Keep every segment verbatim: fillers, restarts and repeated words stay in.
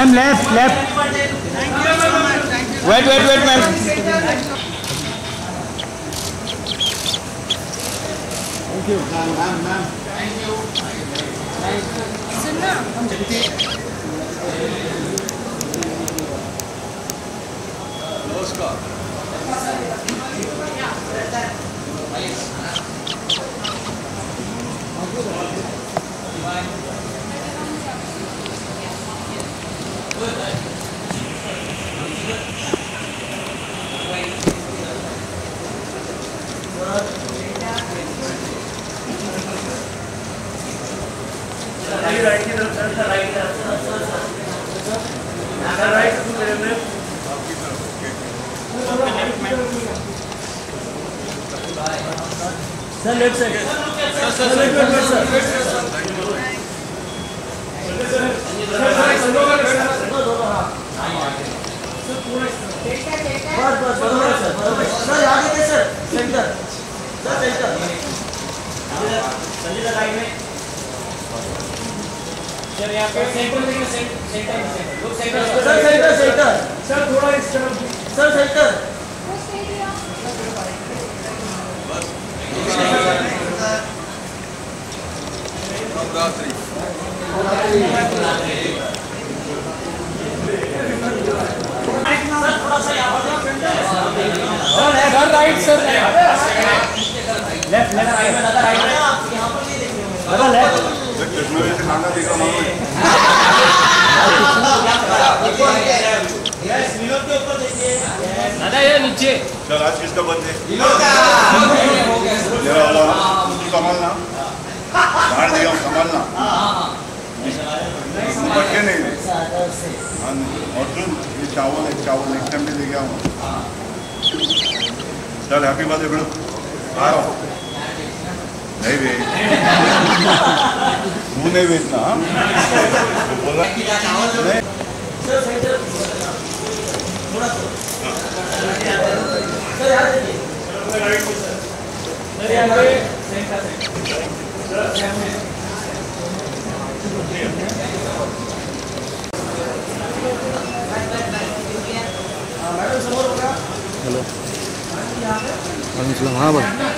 Ma'am left left wait wait wait ma'am thank you ma'am ma'am ma'am thank you सुनना नमस्कार right की तरफ sir right की तरफ sir right sir left side sir sir sir sir आगे sir center sir center Sanjida right में sir यहाँ पे सेंटर में center center center sir center center sir थोड़ा इस तरफ सर सेंटर नवरात्रि थोड़ा सा sir right sir left left right में दादा राइट में आप यहाँ पर नहीं देखेंगे दादा लेफ्ट चश्मे में से खाना देख रहा हूँ यस विनोद के ऊपर देखिए दादा ये नीचे चल आज किसका बर्थडे विनोद का हो गया जरा वाला संभालना बाहर दिया संभालना बर्थडे नहीं और तुम ये चावल एक चावल एक टाइम में लेके आऊँगा चल हैप्पी बर्थडे ब्रो आ रहा हूँ नहीं बेच मुँह नहीं बेचना बोला नहीं हेलो हाँ भाई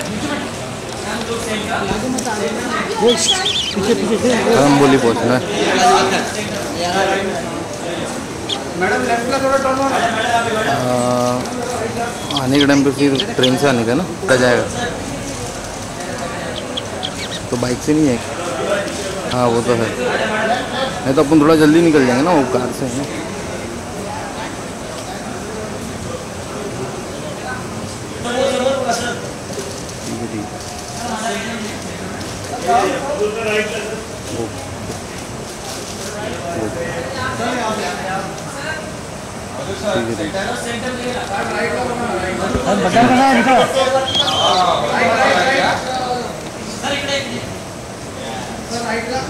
पीछे पीछे हम बोली पहुँचना है मैडम लेफ्ट का थोड़ा टर्न आने के टाइम पे फिर ट्रेन से आने का ना आ जाएगा तो बाइक से नहीं है हाँ वो तो है नहीं तो अपन थोड़ा जल्दी निकल जाएंगे ना वो कार से है बटन बनाया निकलो सर इकडे सर राइटला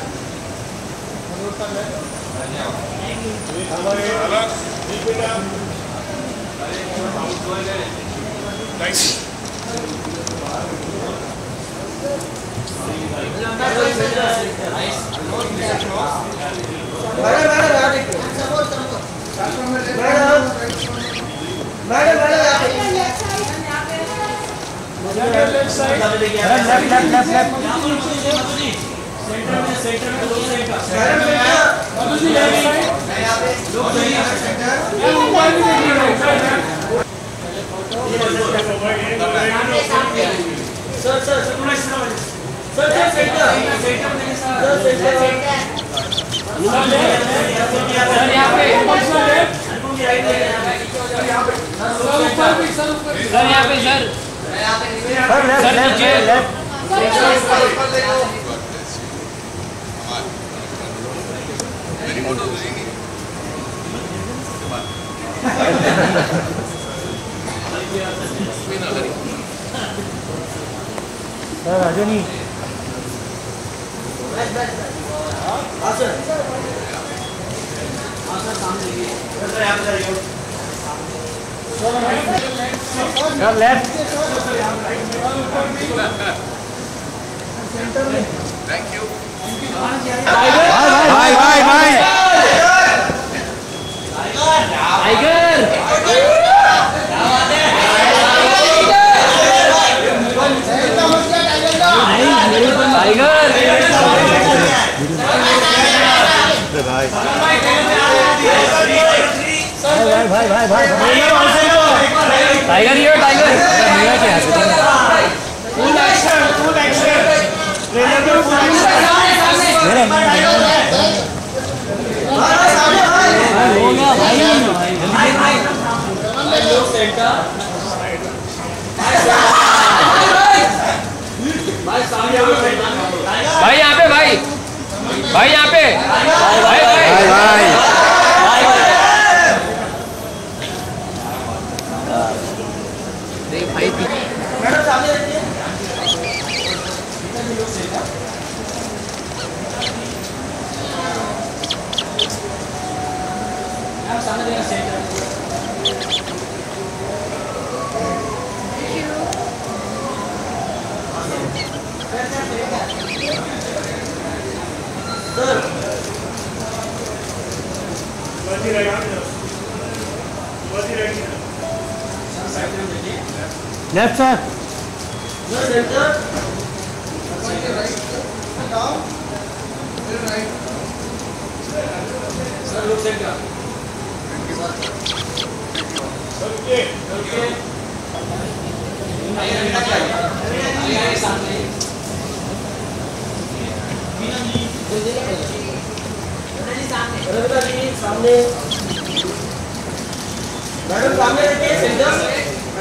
left side left left left left center में सेंटर में दो साइड का सेंटर में बाबूजी लेफ्ट साइड यहां पे लोग सेंटर ये मोबाइल में देख रहे हो sir sir sir sir sir center center में सर सेंटर सर यहां पे यहां पे सर ऊपर भी सर ऊपर सर यहां पे sir sir left left left ऊपर देखो वेरी गुड सर राजनी बस बस हां सर हां सर सामने देखिए सर यहां पे करिए सर लेफ्ट सेंटर में thank you bye bye bye tiger भाई भाई भाई टाइगर ये tiger full action full action trailer में फुल एक्शन मेरे भाई हो गया भाई भाई भाई लोग सेंटर भाई सामने भाई यहाँ पे भाई भाई यहाँ पे भाई भाई भाई भाई मैडम सामने रखिए आप सामने देखिए सेंटर सर बची रहेगा बची रहेगी साइड में देखिए left sir sir center right down फिर right sir look center sir okay okay आइए सामने रविता जी सामने मैडम सामने देखिए सेंटर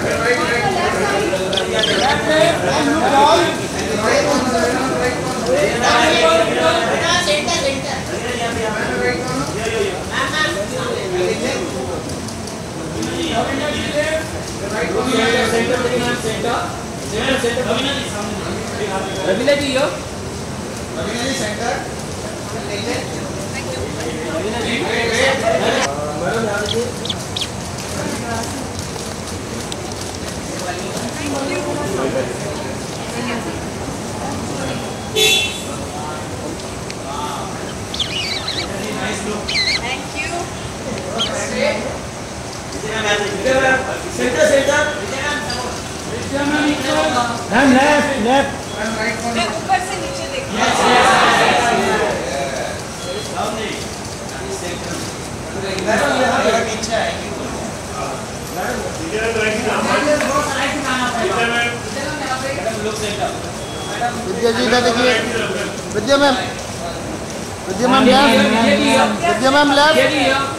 रवीना जी यो रवीना जी सेंटर रवीना जी मैडम यहाँ देखिए Thank you. Center center ma'am left left मैं ऊपर से नीचे देखूँ। मैडम यहाँ पे पीछे आएगी विद्या जी इधर देखिए Vidya ma'am Vidya ma'am left Vidya ma'am left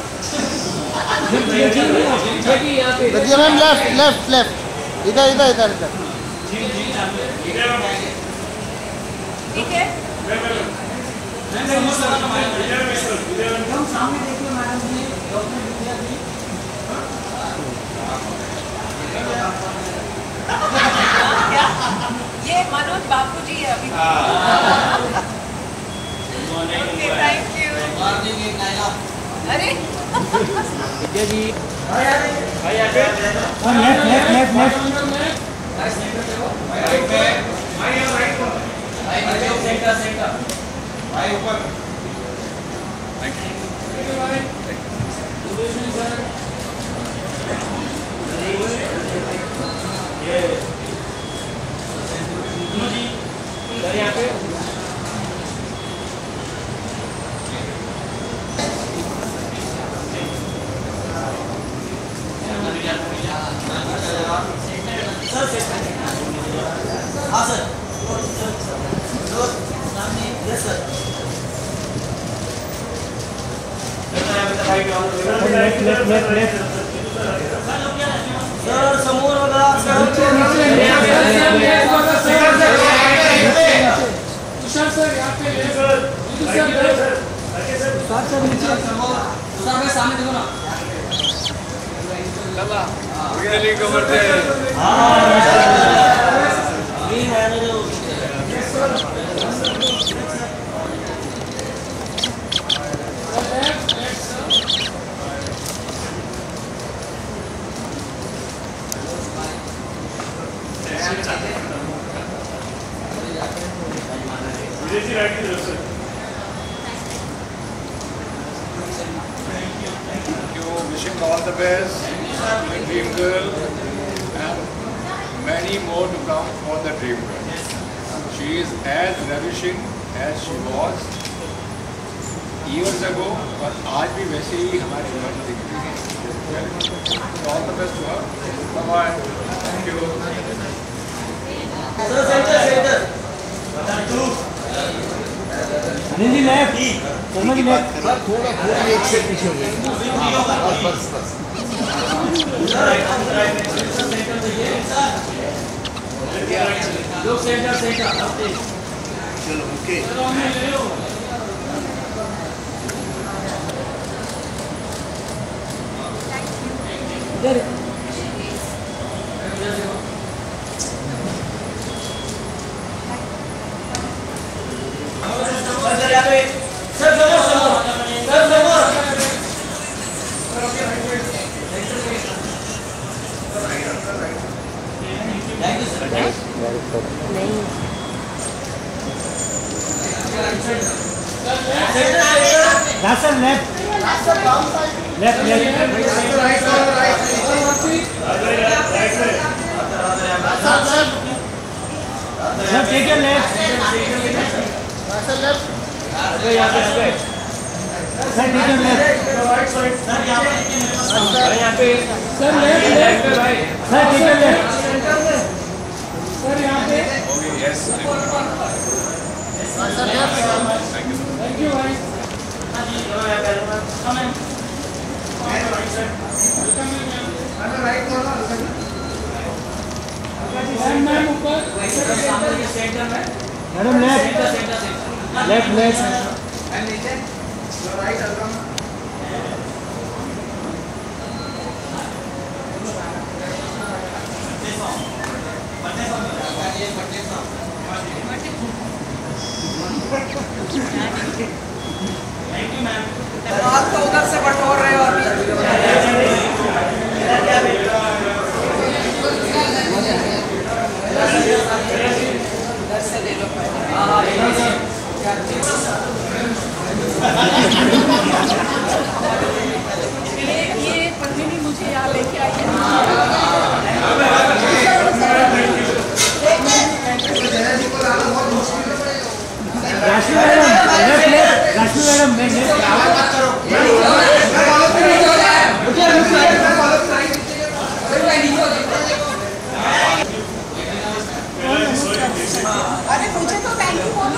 Vidya ma'am left left left इधर इधर इधर इधर ठीक है। ये मनोज बापू जी है अभी। Okay thank you. अरे विद्या जी भाई आगे left left left left right पे भाई राइट को भाई सेंटर सेंटर भाई ऊपर थैंक यू भाई सर ये जी इधर यहाँ पे हाँ sir yes sir left left left left sir समूह वगैरह तुषार सर यहाँ पे तुषार सर नीचे तुषार भाई सामने देखो ना कवर दे Wishing all the best. girl and many more to come for the dream girl. She is as ravishing as she was years ago, और आज भी वैसे ही हमारे घर दिख रही है. All the best to her. Bye bye. Thank you. Sir, center, center. Two. Anil ji left, Sharma ji left. थोड़ा थोड़ा एक से पीछे हो गए. बस बस. लोग सेंटर सेंटर. चलो ओके. इधर. सर यहाँ पे sir sir sir sir sir left left left sir take your left sir left. अरे यहाँ पे sir take your left sir यहाँ पे यहाँ पे sir left left sir take your left sir यहाँ पे Yes. Sir left. Thank you भाई मैडम लेफ्ट लेफ्ट लेफ्ट आप तो उधर से बटोर रहे हो अभी. उधर से ले लो ये ये पत्नी मुझे यहाँ लेके आई है. Rashi madam left left Rashi madam मैं अरे मुझे तो थैंक यू बोलो.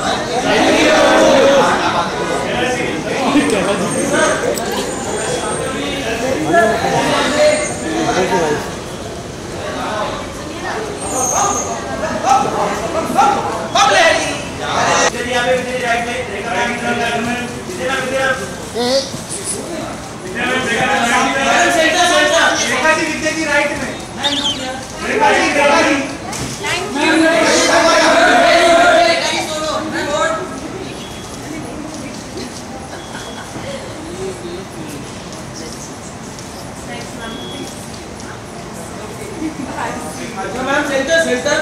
Ma'am center center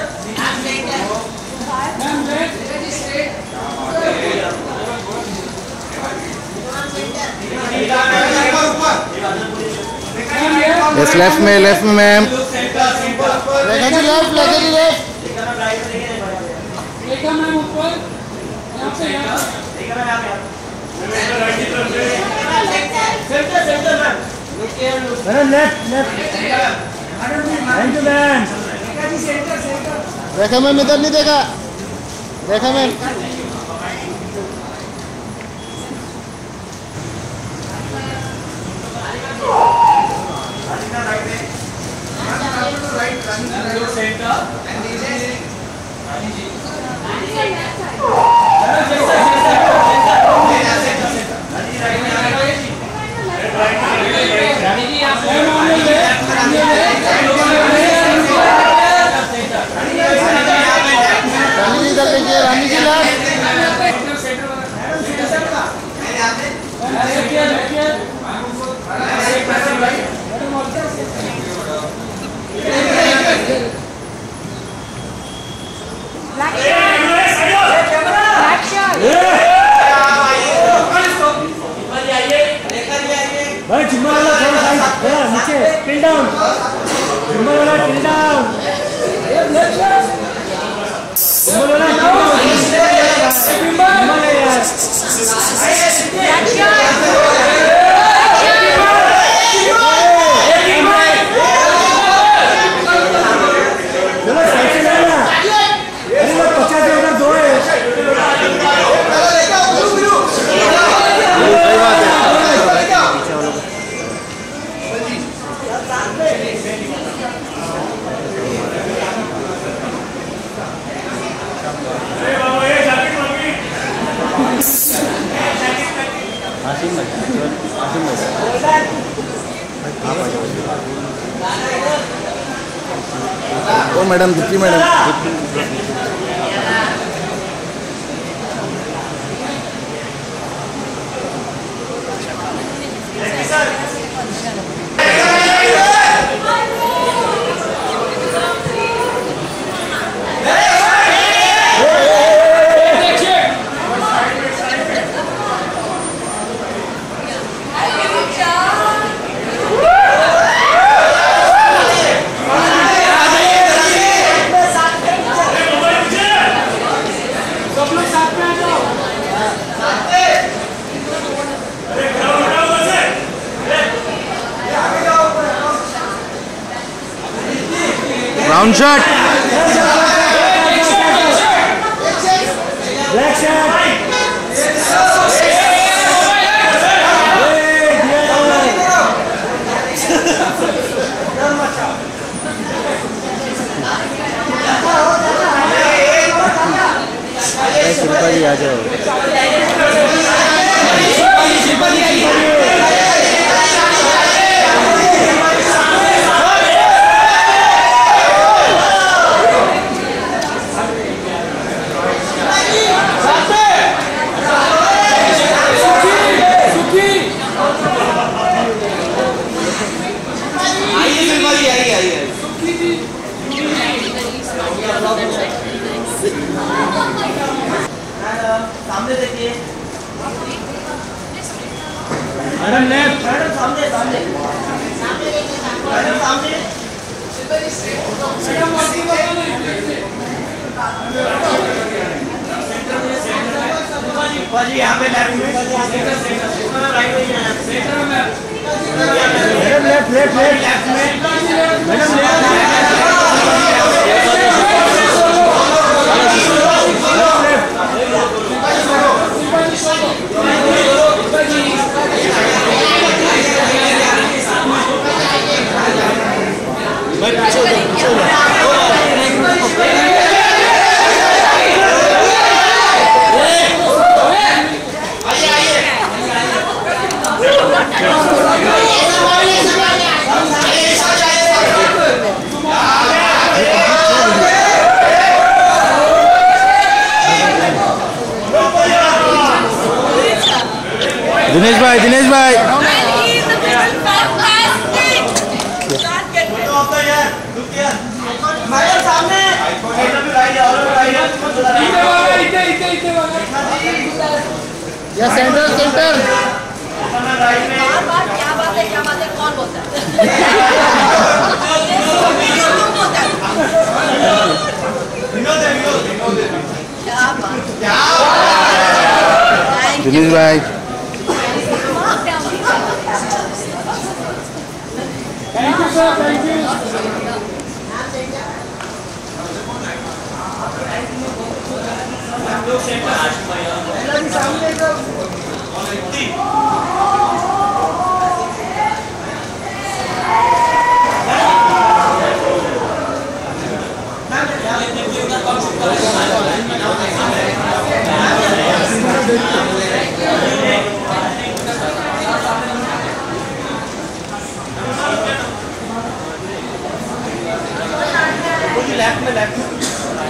yes left में लेफ्ट में ma'am. Rekha ji left Rekha ji left. Rekha ma'am ऊपर यहाँ पे यहाँ center center ma'am madam left left thank you ma'am. Rekha ma'am इधर नहीं देखा. रेखा मैम. रानी जी इधर देखिए. रानी जी लेफ्ट. कौन madam? Deepti madam. Round shot. Black shot. Shilpa जी आ जाओ। सामने देखिए मैडम, लेफ्ट मैडम, सामने सामने मैडम, सामने बाजी यहाँ पे लेफ्ट में, राइट में, सेंटर में मैडम, लेफ्ट लेफ्ट लेफ्ट में मैडम, दिनेश भाई, दिनेश भाई। या सेंटर सेंटर। क्या बात है, क्या बात है, कौन बोलता है? क्या बात, दिनेश भाई। Thank you sir, thank you. Left में लेफ्ट में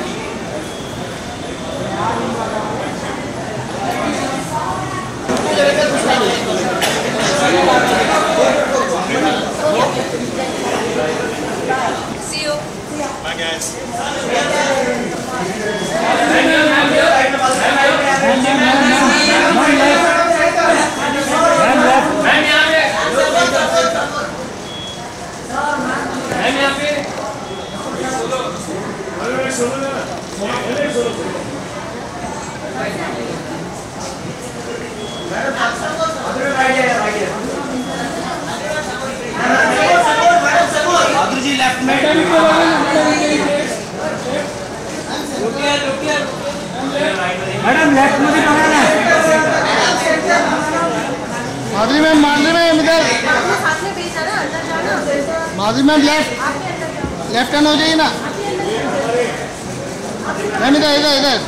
See you. Bye guys. Madhuri ji left में मैडम लेफ्ट में भी पकड़ना है। माधुरी मैम माधुरी मैम इधर Madhuri ma'am left left hand हो जाइए ना मैम इधर इधर इधर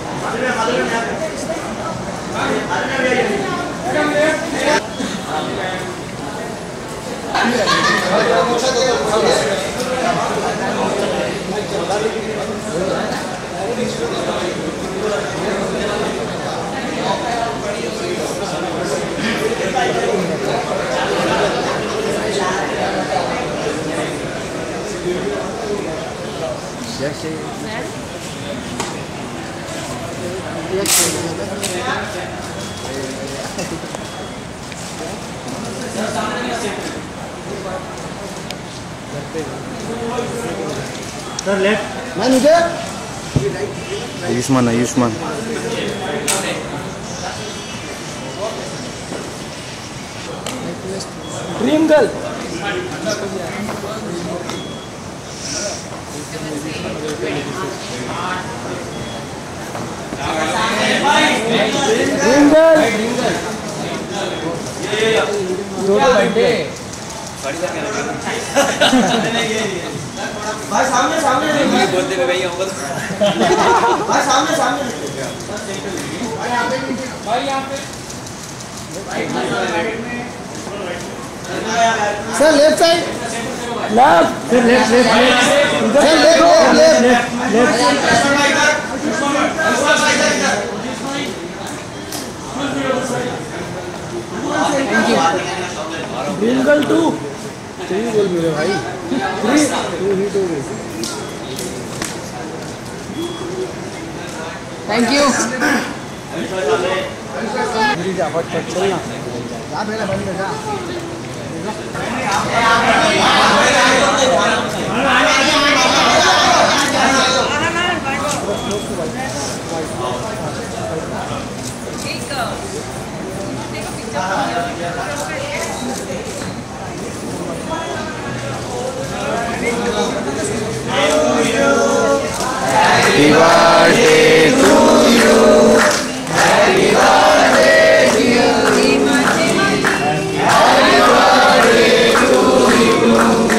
सर लेफ्ट मैम इधर Ayushmann Ayushmann dream girl dream girl भाई सामने सामने बोलते में भैया होगा भाई सामने सामने भाई यहाँ पे sir left side left left left sir left left left green girl two three बोल मेरे भाई थ्री टू हिट हो गई थैंक यू मेरी जा फट फट चलना जा मेरा बंद जा Happy birthday to you. Happy birthday to you. Happy birthday to you.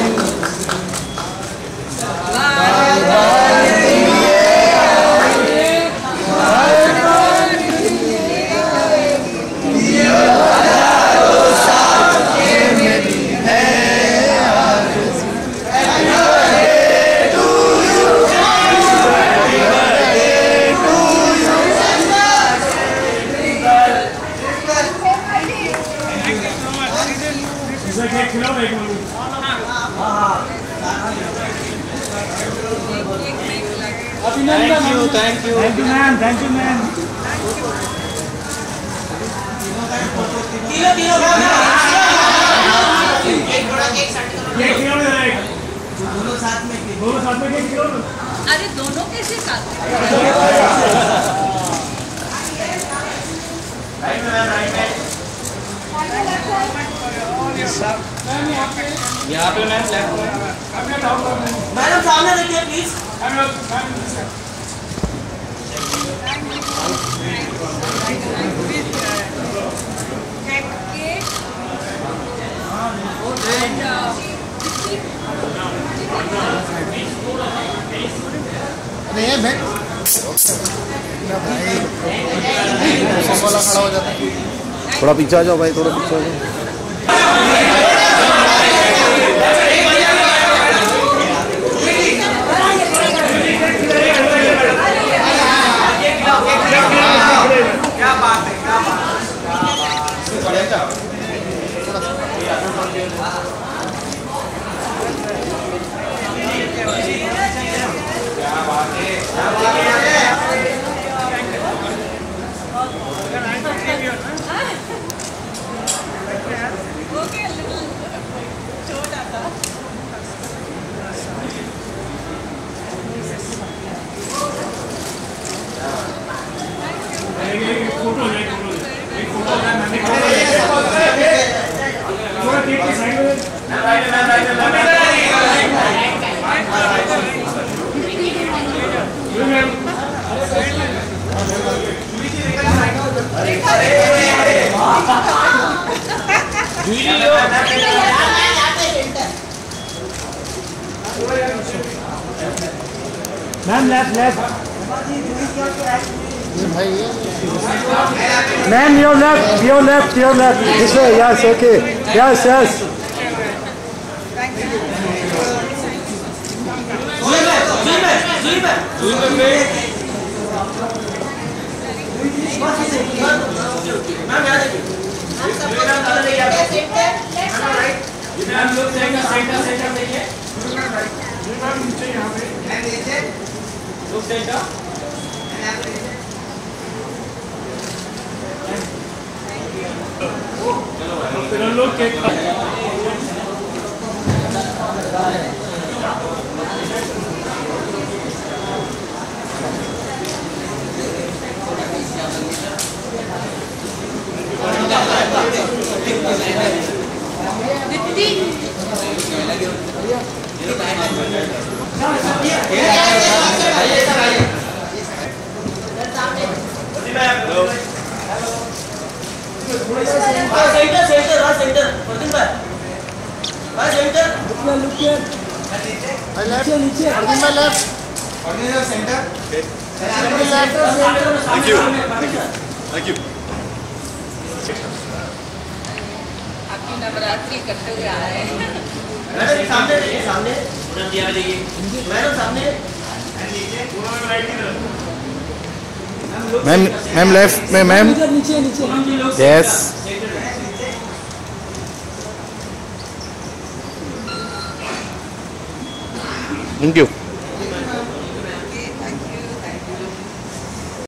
Thank you, thank you, thank you, ma'am, thank you, ma'am. Kilo kilo एक बड़ा केक साथ में किलो में एक दोनों साथ में दोनों साथ में एक किलो अरे दोनों कैसे साथ में राइट में राइट में यहाँ पे मैम लेफ्ट में मैडम सामने देखिए प्लीज नहीं है भाई वाला खड़ा हो जाता है थोड़ा पीछे आ जाओ भाई थोड़ा पीछे आ जाओ क्या बात है क्या बात मैम लेफ्ट लेफ्ट ये भाई ये ma'am your left your left your left this way yes okay yes yes ma'am लोग सेंटर सेंटर सेंटर देखिए मैम नीचे यहाँ पे नीचे लोग सेंटर चलो लोग केक दीदी सेंटर सेंटर हाँ सेंटर प्रदीप भाई हाँ सेंटर लुक हियर भाई लेफ्ट नीचे अर्जुन भाई left center Thank you. Thank you. आपकी नवरात्रि करते हुए आ रहे हैं मैडम सामने देखिए सामने मैडम दिया देखिए मैडम सामने मैम मैम लेफ्ट में मैम नीचे नीचे यस थैंक यू